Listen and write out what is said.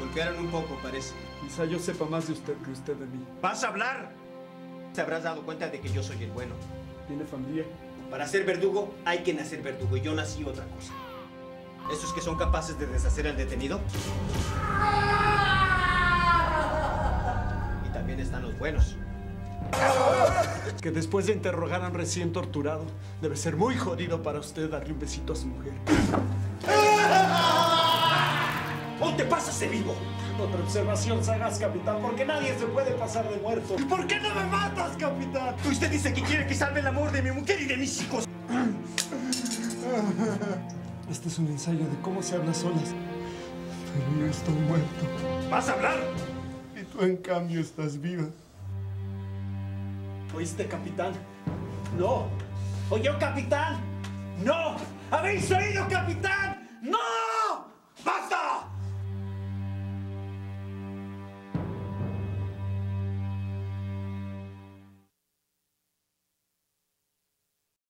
golpearon un poco, parece. Quizá yo sepa más de usted que usted de mí. ¿Vas a hablar? Te habrás dado cuenta de que yo soy el bueno. ¿Tiene familia? Para ser verdugo hay que nacer verdugo y yo nací otra cosa. ¿Esos que son capaces de deshacer al detenido? Y también están los buenos. Que después de interrogar a un recién torturado, debe ser muy jodido para usted darle un besito a su mujer. ¡O te pasas de vivo! Otra observación sagaz, capitán, porque nadie se puede pasar de muerto. ¿Y por qué no me matas, capitán? Usted dice que quiere que salve el amor de mi mujer y de mis hijos. Este es un ensayo de cómo se habla solas. Pero yo estoy muerto. ¿Vas a hablar? Y tú, en cambio, estás viva. ¿Oíste, capitán? ¡No! ¿Oyó, capitán? ¡No! ¿Habéis oído, capitán? ¡No!